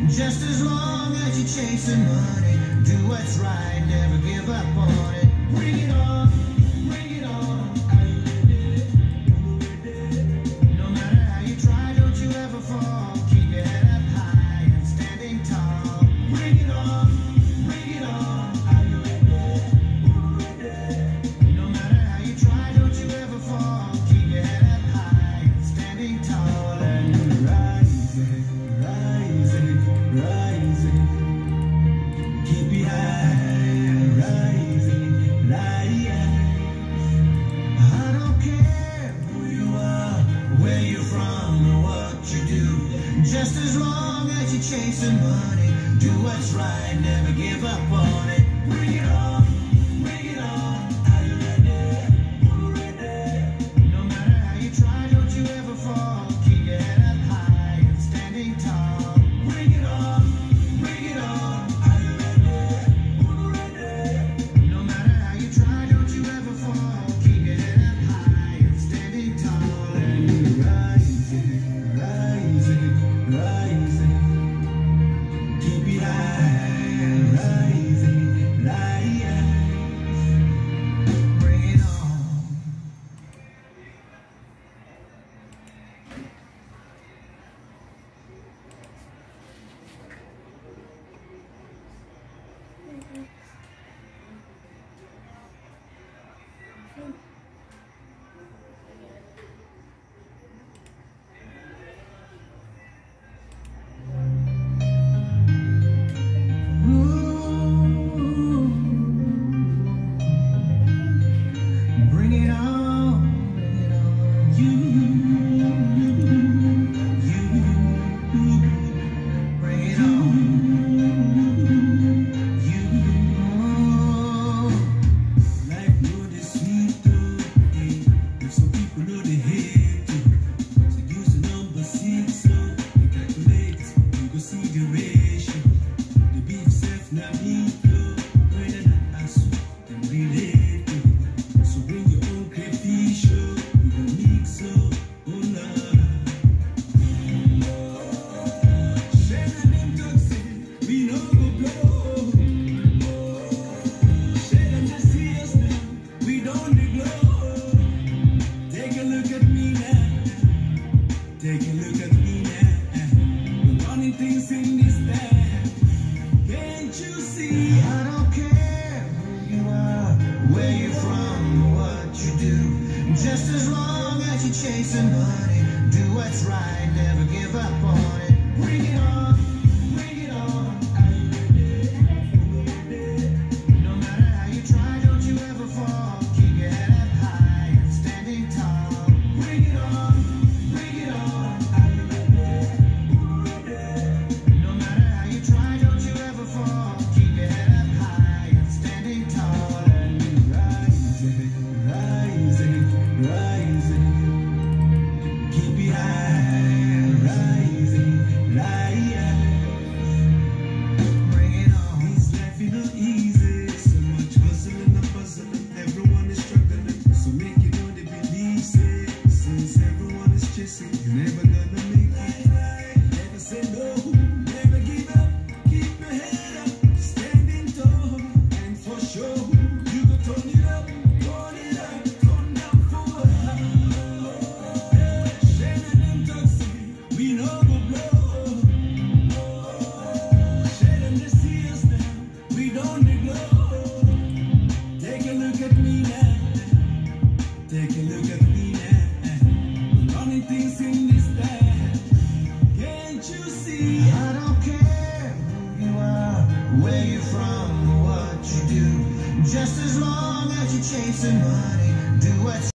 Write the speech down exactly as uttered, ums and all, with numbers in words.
Just as long as you're chasing money, do what's right, never give up on it. Bring it on, bring it on. No matter how you try, don't you ever fall. Keep your head up high and standing tall. Bring it on, bring it on. No matter how you try, don't you ever fall. Keep your head up high and standing tall. And rising, rising, rising. Keep it high, rising, rising. I don't care who you are, where you're from, or what you do. Just as long as you're chasing money, do what's right, never give up on it. Bring it on, bring it on. Are you ready? Ready? No matter how you try, don't you ever fall. Keep your head up high and standing tall. Bring it on, bring it on. Are you ready? Ready? No matter how you try, don't you ever fall. Keep your head up high and standing tall. And you're rising, rising, rising. Keep it high, rising, rising. Bring it on. Bring it on, bring it on. You, you, bring it on. You, life know the sweet though, eh? If some people know the hate too. So use the number six, so you calculate, you go see the ratio. The beef self not meat though, when I ask you, them relate to. So when your own crayfish show, you gon' mix up, oh Lord. Share them toxic, we no go blow. Share them to see us now, we don't glow. Take a look at me now, take a look at me now. We're running things in this town, can't you see? I don't care who you are, where you're from, what you do. Just as long as you're chasing money, do what's right, never give up on it. Bring it on, bring it on. Are you ready? Ready? No matter how you try, don't you ever fall. Keep your head up high and standing tall. Bring it on, bring it on. Are you ready? Ready? No matter how you try, don't you ever fall. Keep your head up high and standing tall. And you're rising, rising, rising. Keep it high, rising, rising. Bring it on. This life is not easy. So much hustling and puzzling. Everyone is struggling. So make you know they believe it. Since everyone is chasing, you're never gonna make it. Never say no, never give up. Keep your head up, standing tall. And for sure, you go turn it up, turn it up, turn down for what? Share them toxic, we no go blow. Share them to see us now, we don't glow. Take a look at me now, take a look at me now. We're running things in this town, can't you see? I don't care who you are, where you're from, or what you do. Just as long as you're chasing money, do what's